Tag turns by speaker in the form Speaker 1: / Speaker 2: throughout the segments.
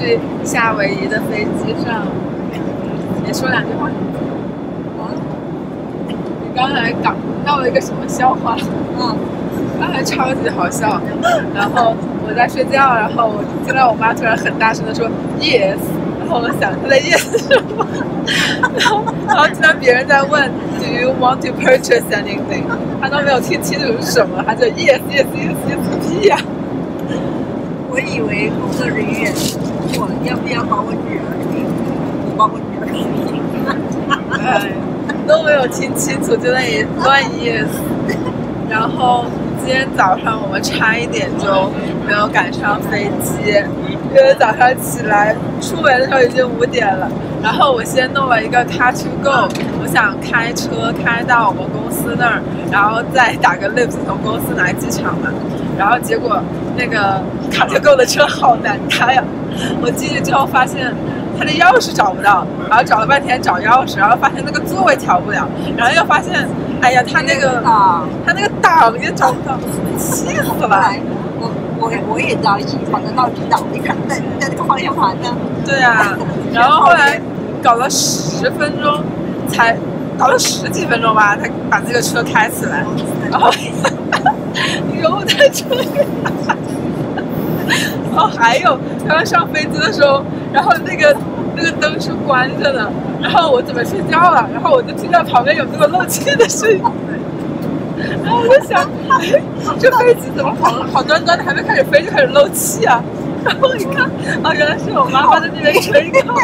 Speaker 1: 去夏威夷的飞机上，也说两句话。你刚才闹了一个什么笑话？刚才超级好笑。然后我在睡觉，然后我听到我妈突然很大声的说 yes， 然后我想她在 yes 什么？然后听到别人在问 do you want to purchase anything， 她都没有听清楚是什么，她就 yes yes yes yes 屁呀！
Speaker 2: 我以为工作人员我要不要把我女儿给我把我女儿给
Speaker 1: 哎，都没有听清楚，就那里乱 yes。然后今天早上我们差一点就没有赶上飞机，因为早上起来出门的时候已经5点了。然后我先弄了一个 Car to Go， 我想开车开到我们公司那儿，然后再打个 Lyft 从公司来机场嘛。然后结果那个 Car to Go 的车好难开呀！我进去之后发现他的钥匙找不到，然后找了半天找钥匙，然后发现那个座位调不了，然后又发现，哎呀，他那个档也找不到，气死了！
Speaker 2: 我也着急，反正到机场一看在那个方向盘呢。对
Speaker 1: 啊，然后后来搞了10分钟，才搞了10几分钟吧，才把那个车开起来，然后又在这里。然后还有刚刚上飞机的时候，然后那个灯是关着的，然后我准备睡觉了，然后我就听到旁边有那个漏气的声音，然后我就想，哎，这飞机怎么好端端的还没开始飞就开始漏气啊？然后一看，啊，原来是我妈妈在那边吹口，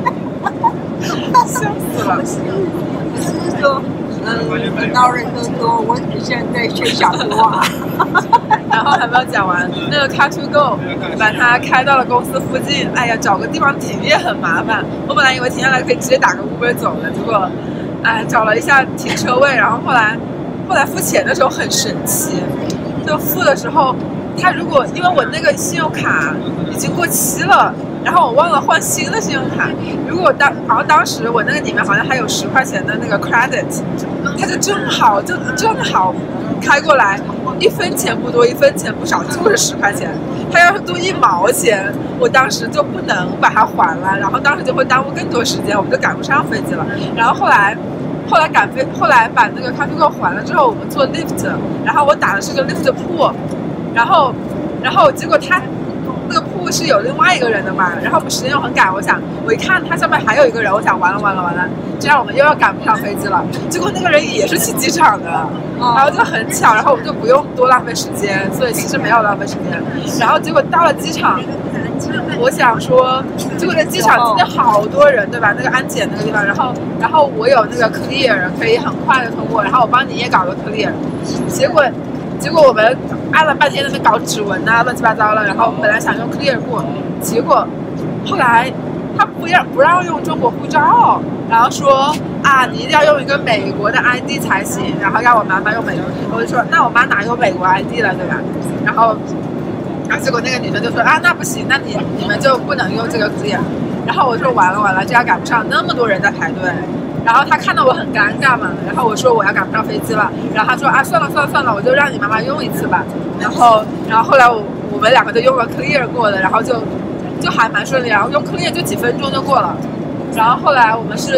Speaker 1: 笑死了。
Speaker 2: 是说。很多人都说我只现在学小话，
Speaker 1: 然后还没有讲完，那个 Car to Go 把它开到了公司附近，哎呀，找个地方停也很麻烦。我本来以为停下来可以直接打个 Uber 走的，结果，哎，找了一下停车位，然后后来付钱的时候很神奇，就付的时候，他如果因为我那个信用卡已经过期了。然后我忘了换新的信用卡，如果当时我那个里面好像还有10块钱的那个 credit， 它就正好开过来，1分钱不多，1分钱不少，就是10块钱。它要是多1毛钱，我当时就不能把它还了，然后当时就会耽误更多时间，我们就赶不上飞机了。然后后来把那个Car to Go还了之后，我们坐 lift， 然后我打的是个 lift 铺，然后结果那个铺是有另外一个人的嘛，然后我们时间又很赶，我一看他上面还有一个人，我想完了，这样我们又要赶不上飞机了。结果那个人也是去机场的，然后就很巧，然后我们就不用多浪费时间，所以其实没有浪费时间。然后结果到了机场，我想说，结果在机场今天好多人，对吧？那个安检那个地方，然后我有那个 clear 可以很快的通过，然后我帮你也搞个 clear， 结果我们按了半天在那搞指纹啊，乱七八糟了。然后本来想用 clear 过，结果后来他不让用中国护照，然后说啊，你一定要用一个美国的 ID 才行，然后让我妈妈用美国。我就说那我妈哪有美国 ID 了，对吧？然后结果那个女生就说啊，那不行，那你们就不能用这个 clear。然后我说完了，这样赶不上，那么多人在排队。然后他看到我很尴尬嘛，然后我说我要赶不上飞机了，然后他说啊算了，我就让你妈妈用一次吧。然后后来我们2个就用了 clear 过的，然后就还蛮顺利，然后用 clear 就几分钟就过了。然后后来我们是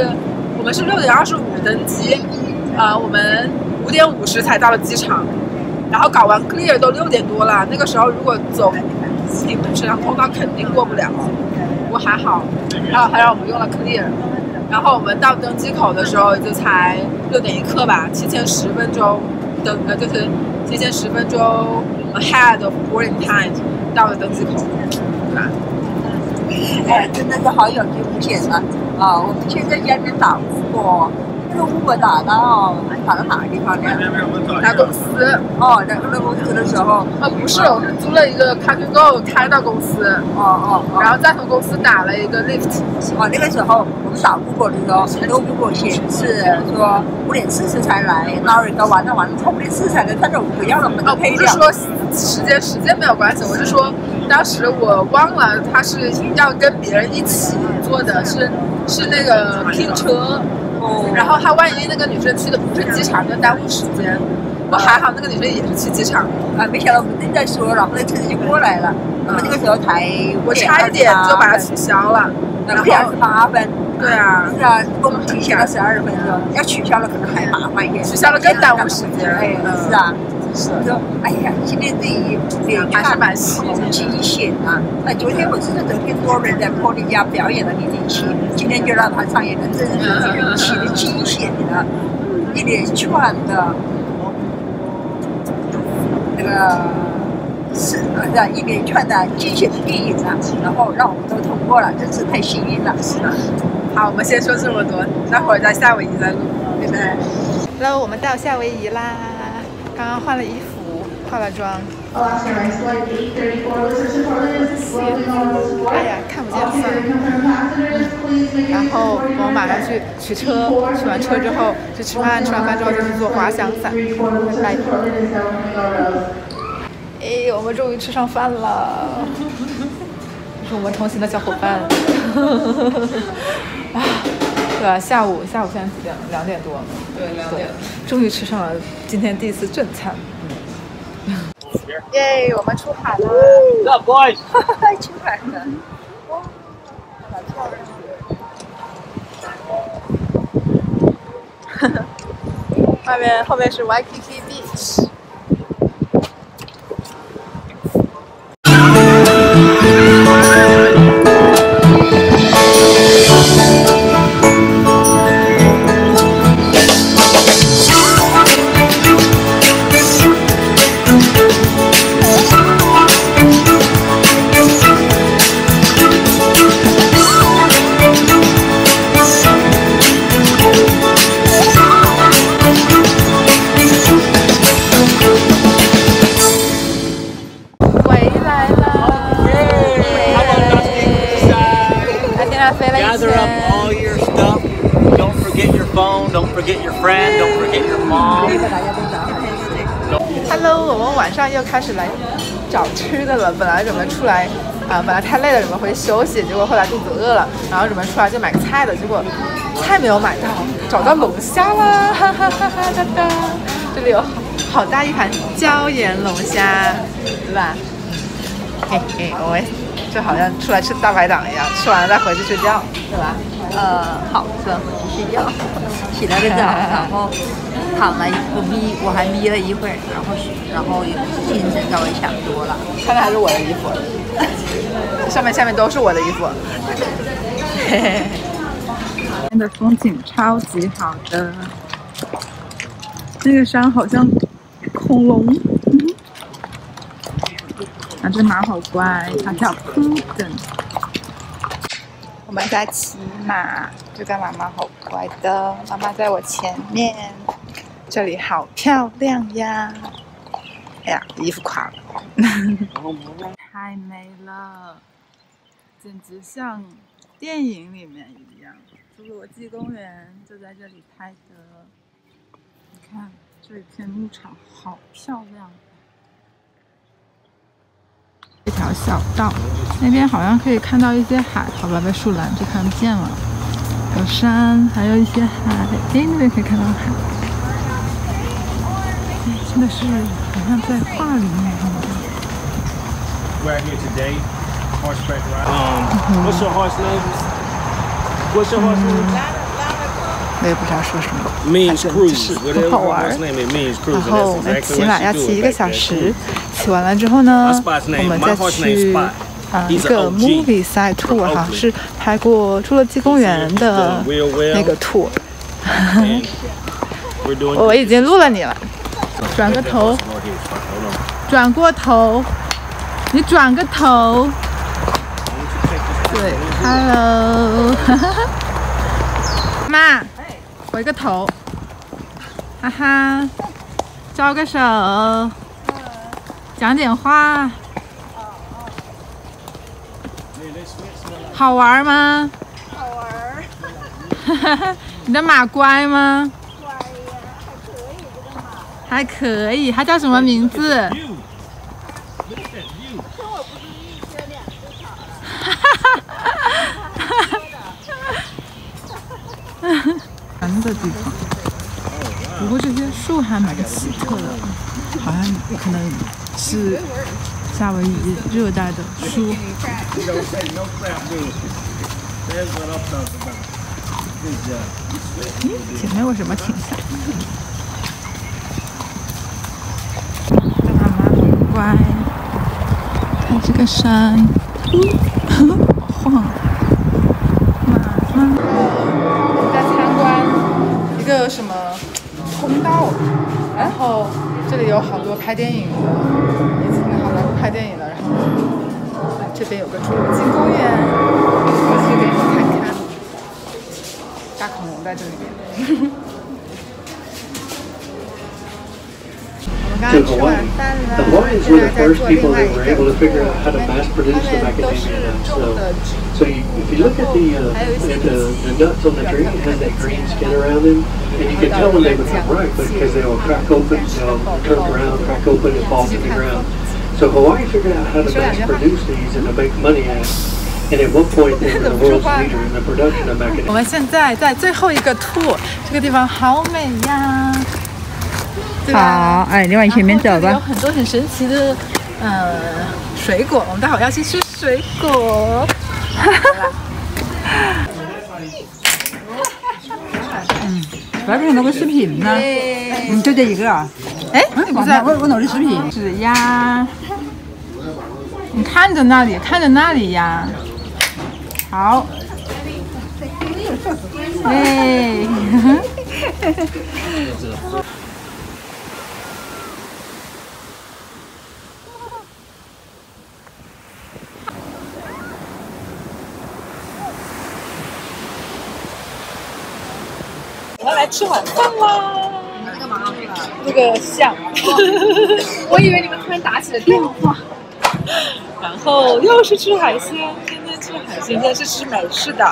Speaker 1: 6点25登机，我们5点50才到了机场，然后搞完 clear 都6点多了，那个时候如果走平衡摄像通道肯定过不了，不过还好，然后还让我们用了 clear。然后我们到登机口的时候就才6点1刻吧，提前10分钟就是提前10分钟 ahead of boarding time 到了登机口，对吧？
Speaker 2: 哎，真的是好有风险啊！我们现在家边打过，那个Uber打到哪个地方呢？
Speaker 1: 打公司。
Speaker 2: 在公司的时候。
Speaker 1: 不是，我是租了一个 Car to Go 开到公司。然后再从公司打了一个 lift。
Speaker 2: 那个时候我们打 Uber 的时候，那个 Uber 显示说5点40才来，那人都完了，5点40才来，他就不要了，我们都赔掉。
Speaker 1: 不是说时间没有关系，我是说当时我忘了他是要跟别人一起做的，是那个拼车。然后他万一那个女生去的不是机场，就耽误时间。 不过还好那个女生也是去机场。
Speaker 2: 没想到我们正在说，然后那车子就过来了。我们那个时候才
Speaker 1: 我差一点就把它取消了。然后
Speaker 2: 28分。对
Speaker 1: 啊。
Speaker 2: 是啊，我们提前了12分钟，要取消了可能还麻烦一点。
Speaker 1: 取消了更耽误时间。
Speaker 2: 是啊。是说，哎呀，今天这一连串好惊险啊！昨天我是昨天多人在玻璃家表演了零零七，今天就让他上演了真人零零七的惊险的一连串的那个一连串的惊险的电影啊，然后让我们都通过了，真是太幸运了。是的。
Speaker 1: 好，我们先说这么多，待会儿在夏威夷再录，对不对
Speaker 3: ？Hello， 我们到夏威夷啦。刚刚换了衣服，化了妆。哎呀，看不见算了。然后我们马上去取车，取完车之后去吃饭，吃完饭之后就去做滑翔伞。哎，我们终于吃上饭了。这是我们同行的小伙伴。对吧？下午现在几点？2点多。
Speaker 1: 对，2点。
Speaker 3: 终于吃上了今天第一次正餐。耶，我们出海了。
Speaker 4: What's up, boys？
Speaker 2: 出海了。哇，好漂
Speaker 1: 亮。后面是 Waikiki Beach。
Speaker 4: Gather up all your stuff. Don't forget your phone. Don't forget your friend. Don't forget your mom.
Speaker 3: Hello， 我们晚上又开始来找吃的了。本来准备出来，本来太累了，准备回去休息，结果后来肚子饿了，然后准备出来就买个菜的，结果菜没有买到，找到龙虾啦，哈哈哈哈哒哒！这里有好大一盘椒盐龙虾，对吧？嘿嘿，我们就好像出来吃大排档一样，吃完了再回去睡觉，对吧？
Speaker 2: 好的，回去睡觉，起来了早，然后躺了我还眯了一会儿，然后精神稍微强多了。
Speaker 3: 穿的还是我的衣服，上面下面都是我的衣服。
Speaker 1: 今天的风景超级好的，那个山好像恐龙。啊，这马好乖，它叫扑腾。我们在骑马，这个妈妈好乖的，妈妈在我前面。这里好漂亮呀！哎呀，衣服垮了。太美了，简直像电影里面一样。侏罗纪公园就在这里拍的。你看这一片牧场好漂亮。一条小道，那边好像可以看到一些海，好吧，被树拦就看不见了。有山，还有一些海。哎，那边可以看到海。哎，真的是好像在画里面一样。
Speaker 5: We're here today, horseback ride. What's your horse name? What's your horse name?
Speaker 3: 我也不知道说什么，
Speaker 5: Means cruise.
Speaker 3: 很好玩。然后我们骑马要骑1个小时，骑完了之后呢，我们再去一个 movie side tour， 好像是拍过侏罗纪公园的那个 tour。我已经录了你了，转个头，转过头，你转个头，对 ，Hello， 妈。回个头，哈哈，招个手，讲点话，好玩吗？好玩。哈哈，你的马乖吗？乖呀，还可以，它叫什么名字？跟我不是一圈2只草了。哈哈哈哈哈哈。的地方。 不过这些树还蛮奇特的，好像可能是夏威夷热带的树。前面为什么停下？妈妈很乖，看这个山，好晃。妈妈，我们在参观一个什么通道，然后这里有好多拍电影的，以前的好莱坞拍电影的，然后这边有个侏罗纪公园，我去给你们看看。大恐龙在这里面。我们刚刚吃晚饭了，现在在做另外一个他们都是种的植物，还有一些nuts on the tree has that green skin around them, and you can tell when they become ripe because they will crack open, turn around, crack open, and fall to the ground. So Hawaii figured out how to mass produce these and to make money at it.And at one point, they were the world's leader in the production of macadamia. 我们现在在最后一个tour，这个地方好美呀！
Speaker 2: 好，哎，你往前面走吧。
Speaker 3: 有很多很神奇的水果，我们待会儿要去吃水果。
Speaker 2: 外边那个视频呢？就这一个啊？
Speaker 3: 哎，不是，
Speaker 2: 我弄的视频
Speaker 3: 是呀。你看着那里，看着那里呀。好，哎，我们来吃晚饭啦！那个像，我以为你们突然打起了电话。然后又是吃海鲜，天天吃海鲜，现在是吃美式的。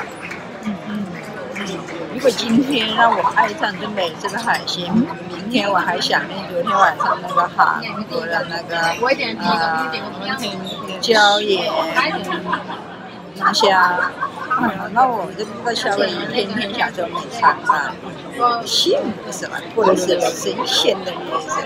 Speaker 2: 如果今天让我爱上这美式的海鲜，明天我还想念昨天晚上那个韩国的那个椒盐龙虾。那我就不在夏威夷天天享受美餐啊，幸福是吧？过的是神仙的日子。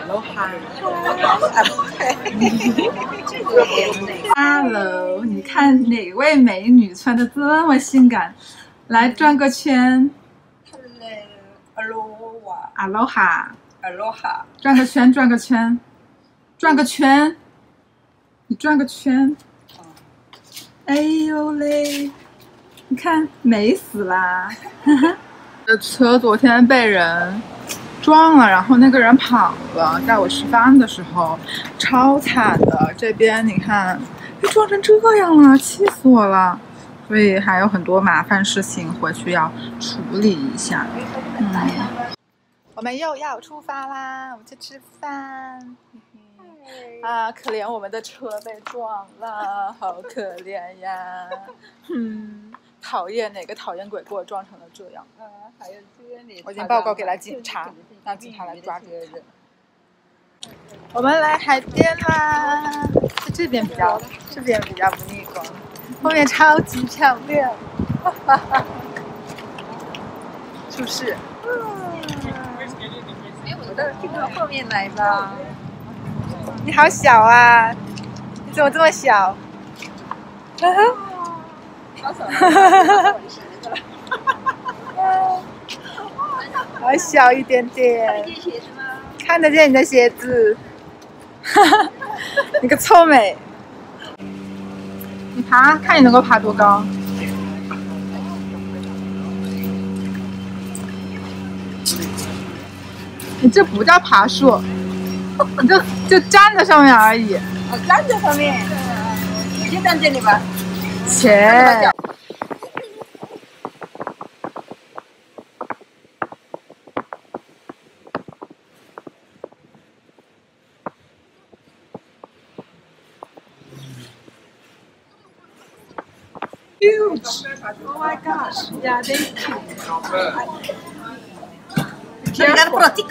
Speaker 3: Hello， 你看哪位美女穿的这么性感？来转个圈。Aloha， 转个圈，转个圈，转个圈，你转个圈。哎呦嘞！你看，美死啦！的车昨天被人撞了，然后那个人跑了，在我吃饭的时候，超惨的。这边你看，被撞成这样了，气死我了！所以还有很多麻烦事情回去要处理一下。我们又要出发啦，我们去吃饭。啊，可怜我们的车被撞了，好可怜呀！讨厌，哪个讨厌鬼给我撞成了这样？
Speaker 2: 还有这里，
Speaker 3: 我已经报告给了警察，让警察来抓这个人。我们来海边啦，这边比较不逆光，后面超级漂亮，是不是？
Speaker 2: 我到进到后面来吧。
Speaker 3: 你好小啊！你怎么这么小？好小一点点。看得见你的鞋子。你个臭美！你爬，看你能够爬多高。你这不叫爬树，你就站在上面而已。
Speaker 2: 站在上面，你就站这里吧。
Speaker 3: 切。Huge! Oh my gosh! Yeah, they're cute.
Speaker 2: Let's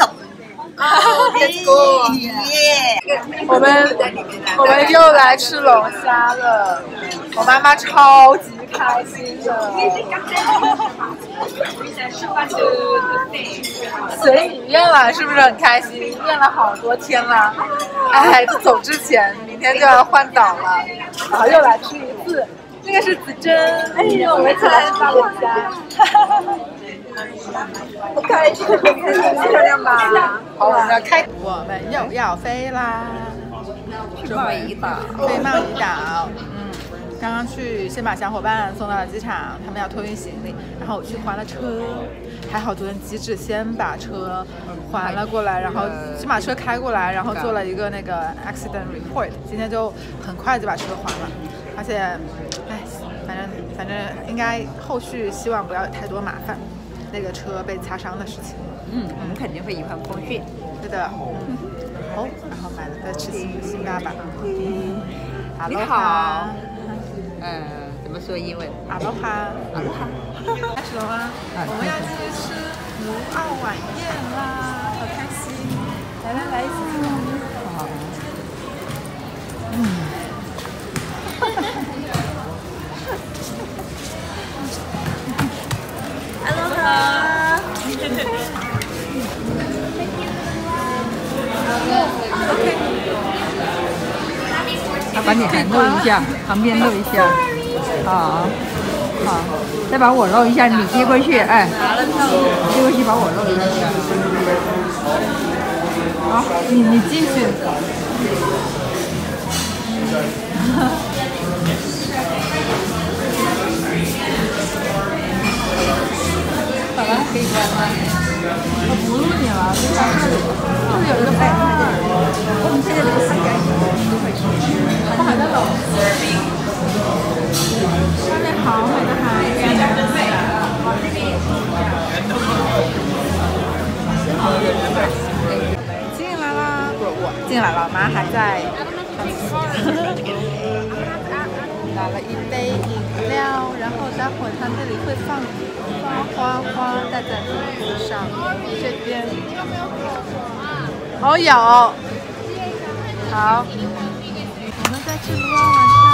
Speaker 2: go! Yeah!
Speaker 3: 我们又来吃龙虾了。我妈妈超级开心的。随你愿了，是不是很开心？练了好多天了。哎，走之前，明天就要换岛了，然后又来吃一次。这个是子珍，哎呦，我们来到我家。
Speaker 2: 不开心，漂亮吧？
Speaker 3: 好，我们要开，我们又要飞啦！
Speaker 2: 去贸易岛，
Speaker 3: 飞贸易岛。刚刚先把小伙伴送到了机场，他们要托运行李，然后我去还了车。还好昨天机智先把车还了过来，然后先把车开过来，然后做了一个那个 accident report， 今天就很快就把车还了，而且，哎，反正应该后续希望不要有太多麻烦。那个车被擦伤的事情，
Speaker 2: 我们肯定会一帆风顺。
Speaker 3: 对的，然后买了个吃辛巴吧。
Speaker 2: 你好，怎么说英文？
Speaker 3: 阿罗哈，
Speaker 2: 阿罗哈。
Speaker 3: 开始了吗？我们要继续吃卢奥晚宴啦，好开心！来，一起吃。好。
Speaker 2: 把你还露一下，旁边露一下，好，再把我露一下，你接过去，哎，接过去把我露一下，好，你继续。好了，可以关了。我不录你了，就在这里，这有一个背影。我们现在这个洗干净，都会去。
Speaker 3: 我还在楼，外面好美的海边。进来啦！不，我进来了，妈还在。拿了一杯饮料，然后待会他那里会放花戴在桌子上，这边哦有，好，我们在吃卢奥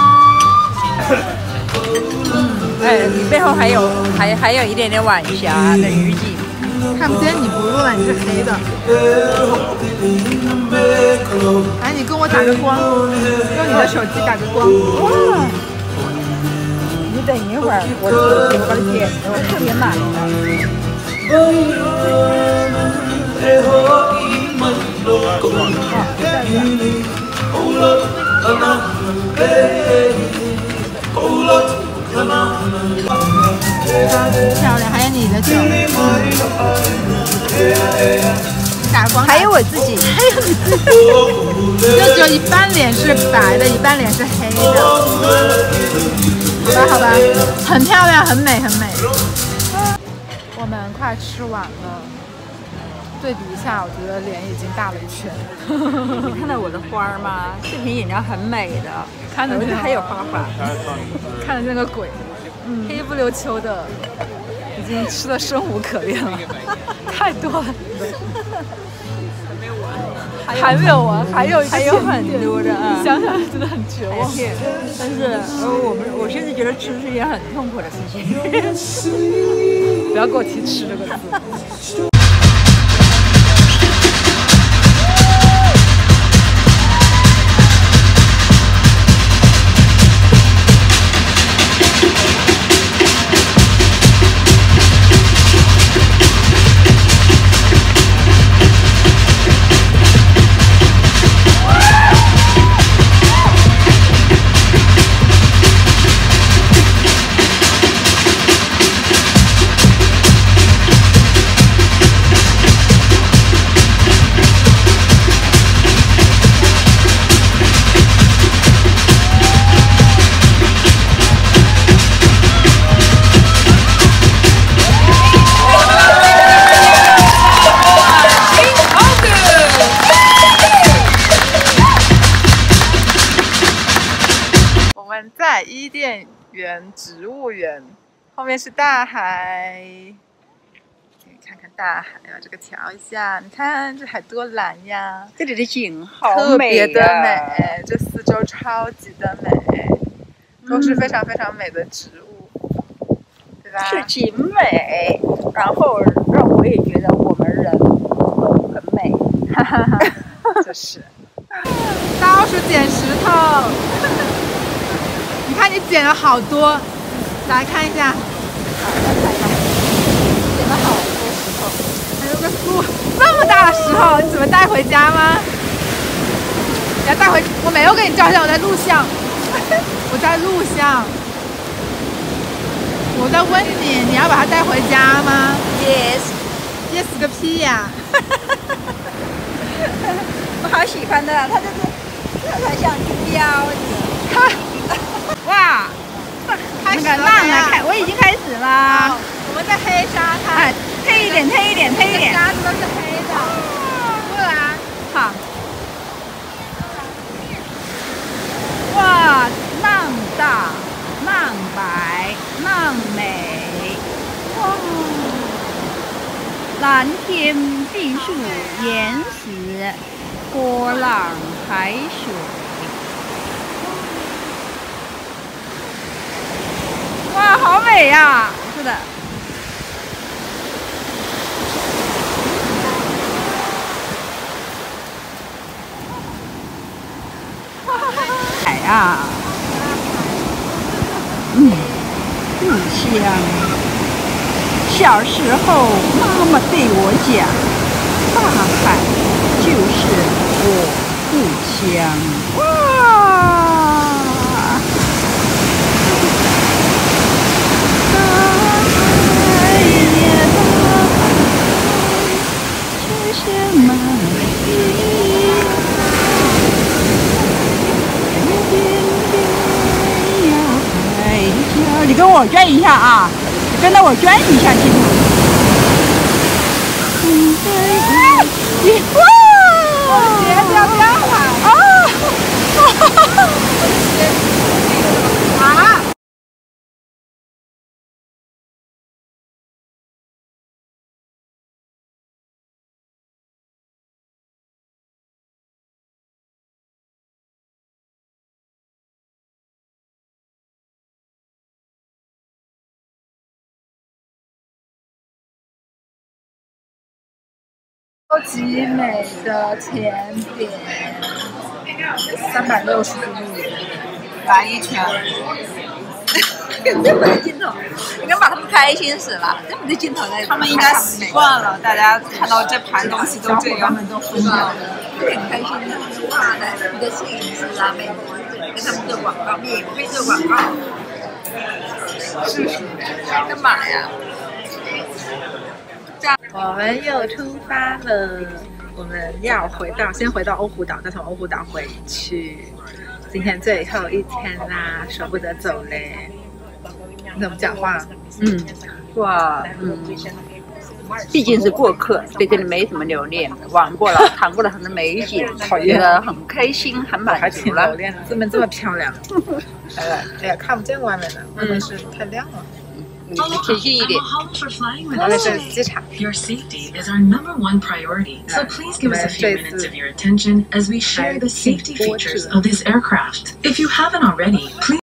Speaker 3: 晚餐。
Speaker 2: 哎，你背后还有一点点晚霞的余景，
Speaker 3: 看不见你不录了，你是黑的。哎，你跟我打个光，用你的手机打个光。哇！
Speaker 2: 你等一会儿，我把它剪的，我特别满
Speaker 3: 漂亮，还有你的酒，打光，
Speaker 2: 还有我自己，
Speaker 3: 还有你自己，就只有一半脸是白的，一半脸是黑的。好吧，很漂亮，很美。我们快吃完了，对比一下，我觉得脸已经大了一圈。
Speaker 2: 你看到我的花吗？这瓶饮料很美的，
Speaker 3: 看着
Speaker 2: 还有花花，
Speaker 3: 看着那个鬼，黑不溜秋的，已经吃的生无可恋了，太多了。还没有完，还有
Speaker 2: 很多的啊！
Speaker 3: 想想真的很绝望。
Speaker 2: 但是我现在觉得吃是一件很痛苦的事情。
Speaker 3: 不要给我提吃这个字。在伊甸园植物园，后面是大海。看看大海啊，这个调一下，你看这海多蓝呀！
Speaker 2: 这里的景好
Speaker 3: 特
Speaker 2: 美
Speaker 3: 别的美，这四周超级的美，都是非常非常美的植物。
Speaker 2: 是景美，然后让我也觉得我们人都很美。哈哈哈，
Speaker 3: 就是。到处捡石头，你看你捡了好多，来看一下。捡了好多石头，还有个树，这么大的石头，你准备带回家吗？你要带回？我没有给你照相，我在录像，我在录像。我在问你，你要把它带回家吗
Speaker 2: ？Yes。Yes
Speaker 3: 个屁呀！
Speaker 2: 我好喜欢的，它就是特像标子。哇！那个浪啊，我已经开始啦。
Speaker 3: 我们在黑沙滩。
Speaker 2: 哎，黑一点，黑一点，黑一点。
Speaker 3: 沙子都是黑的。过来。
Speaker 2: 好。哇，浪大，浪白，浪美。哇！蓝天碧树，岩石，波浪，海水。哇，好美呀！是的。海啊，故乡。小时候，妈妈对我讲，大海就是我故乡。哇！你跟我捐一下啊！你跟着我捐一下镜头。哇！
Speaker 3: 鞋子要掉了
Speaker 2: 啊！
Speaker 3: 啊！超级美的甜点，360度来一圈。
Speaker 2: 这么的镜头，你看把他们开心死了。这么的镜头在，
Speaker 1: 他们应该习惯了，大家看到这盘东西都这样，
Speaker 3: 他们都疯了，
Speaker 2: 很开心的。哇，你的摄影师啊，美国人跟他们做广告，免费做广告。
Speaker 3: 是
Speaker 2: 干嘛呀？
Speaker 3: 我们又出发了，我们要先回到欧胡岛，再从欧胡岛回去。今天最后一天啦，舍不得走嘞。你怎么讲话？
Speaker 2: 毕竟是过客，对这里没什么留恋，玩过了，看过了很多美景，觉得很开心，很满足了。
Speaker 3: 这边这么漂亮，哎呀，看不见外面的，外面是太亮了。
Speaker 2: 你贴心一点。
Speaker 3: 那是机场。
Speaker 6: Your safety is our #1 priority, so please give us a few minutes of your attention as we share the safety features of this aircraft. If you haven't already, please